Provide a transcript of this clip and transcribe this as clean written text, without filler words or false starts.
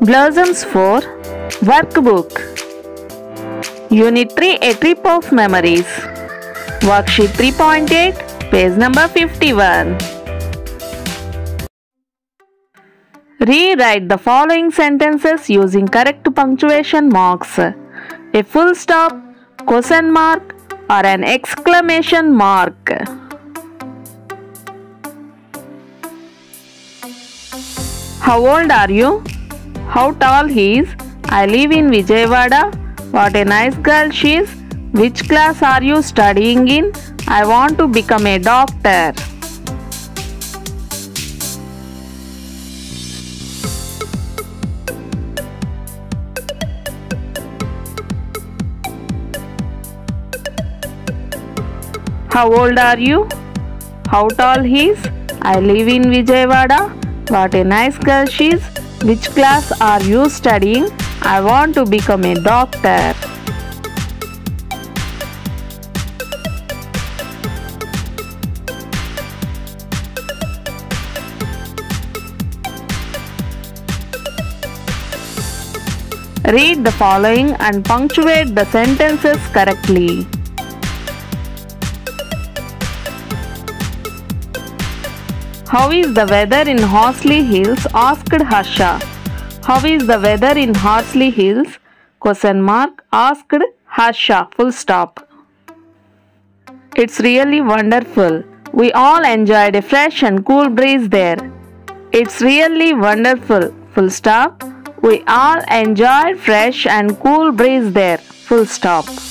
Blossoms 4 Workbook Unit 3 A Trip of Memories Worksheet 3.8 Page number 51. Rewrite the following sentences using correct punctuation marks. A full stop, question mark or an exclamation mark. How old are you? How tall he is? I live in Vijayawada. What a nice girl she is. Which class are you studying in? I want to become a doctor. How old are you? How tall he is? I live in Vijayawada. What a nice girl she is. Which class are you studying? I want to become a doctor. Read the following and punctuate the sentences correctly. How is the weather in Horsley Hills? Asked Harsha. How is the weather in Horsley Hills? Question mark. Asked Harsha. Full stop. It's really wonderful. We all enjoyed a fresh and cool breeze there. It's really wonderful. Full stop. We all enjoyed fresh and cool breeze there. Full stop.